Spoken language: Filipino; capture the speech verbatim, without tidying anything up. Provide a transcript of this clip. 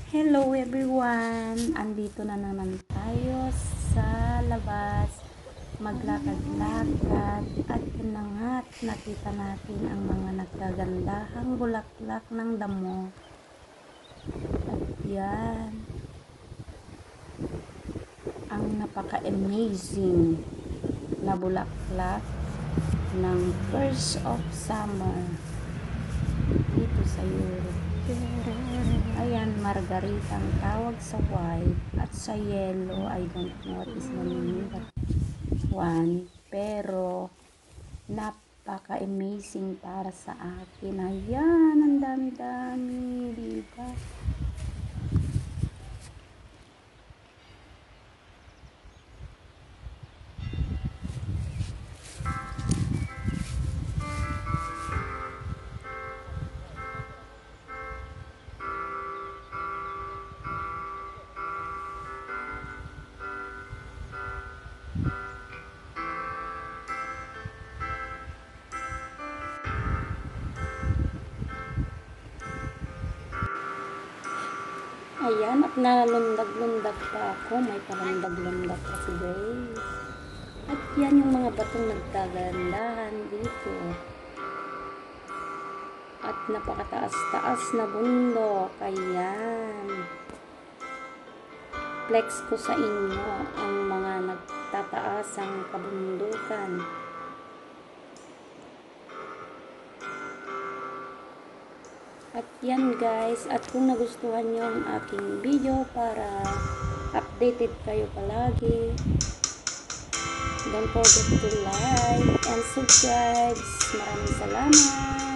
Hello everyone! Andito na naman tayo sa labas. Maglakad-lakad at yun na nga't nakita natin ang mga nagkagandahang bulaklak ng damo. At yan, ang napaka-amazing na bulaklak ng first of summer dito sa Europe. Ayan, margarita ang tawag sa white at sa yellow. I don't know what is the name of that one. Pero, napaka-amazing para sa akin. Ayan, ang dami-dami. Diba? Ayan, at nalundag-lundag pa ako. May palandag-lundag kasi guys. At yan yung mga batong nagkagandahan dito. At napakataas-taas na bundok. Ayan. Flex ko sa inyo ang mga nagtataasang kabundukan. At yan guys, at kung nagustuhan nyo ang aking video para updated kayo palagi, don't forget to like and subscribe. Maraming salamat!